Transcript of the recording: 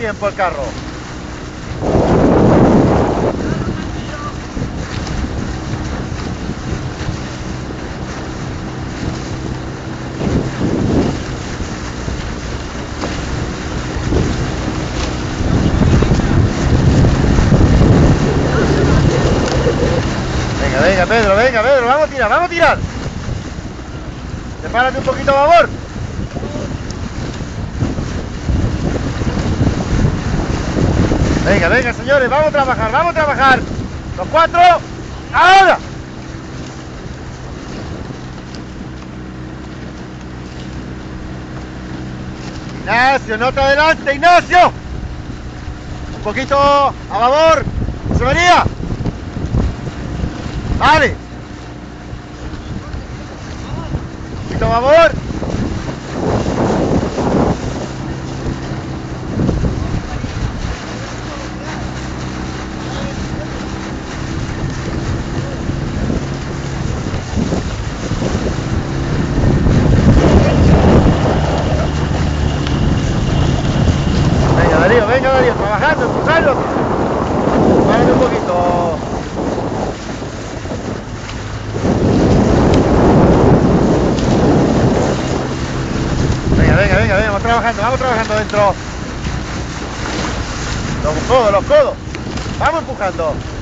tiempo el carro. Venga, Pedro, vamos a tirar. Sepárate un poquito a favor. Venga, señores, vamos a trabajar. Los 4, ahora. Ignacio, no te adelante, Ignacio. Un poquito a favor. ¿Se venía? Vale. Un poquito a favor. Venga Darío, trabajando, empujando. Párate un poquito. Venga, vamos trabajando dentro. Los codos. Vamos empujando.